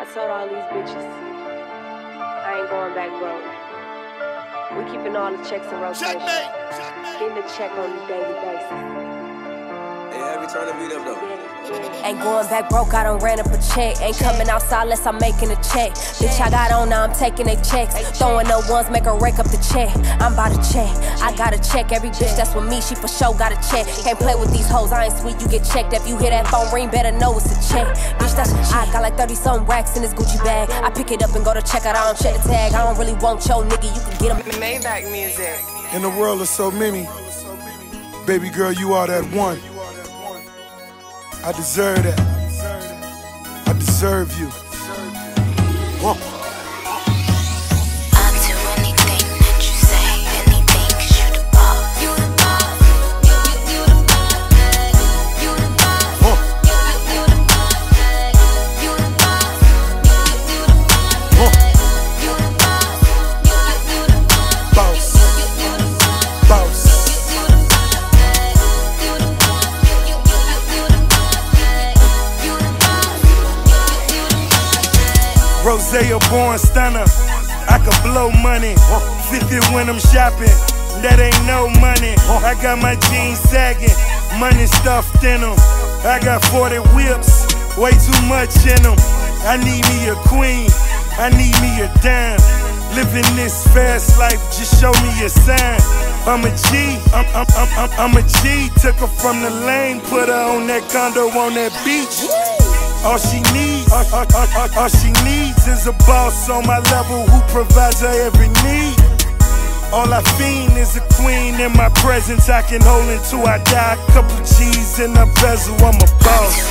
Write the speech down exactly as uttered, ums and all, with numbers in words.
I told all these bitches, I ain't going back broke. We keeping all the checks in rotation. Getting the check on a daily basis. Hey, every turn to beat up though. Ain't going back broke, I done ran up a check. Ain't coming outside unless I'm making a check. Bitch, I got on, now I'm taking they checks. Throwing up ones, make her rake up the check. I'm about to check, I gotta check. Every bitch that's with me, she for sure gotta check. Can't play with these hoes, I ain't sweet, you get checked. If you hear that phone ring, better know it's a check. Bitch, that's I got like thirty something racks in this Gucci bag. I pick it up and go to check out, I don't check the tag. I don't really want your nigga, you can get him. Maybach music. In the world of so many, baby girl, you are that one. I deserve that. I deserve you. Whoa. I'll do anything that you say, anything, cause you the boss. You the boss. You, you, you the boss. You the boss. Whoa. You, you, you the boss. You the boss. You, you, you the boss. Whoa. You the boss. You, you, you the boss. Boss. You, you, you the boss. Boss. Rose a born stunner, I could blow money. fifty when I'm shopping, that ain't no money. I got my jeans sagging, money stuffed in them. I got forty whips, way too much in them. I need me a queen, I need me a dime. Living this fast life, just show me a sign. I'm a G, I'm, I'm, I'm, I'm, I'm a G. Took her from the lane, put her on that condo on that beach. All she needs, all, all, all, all, all she needs is a boss on my level who provides her every need. All I fiend is a queen in my presence I can hold until I die. Couple G's in a bezel, I'm a boss.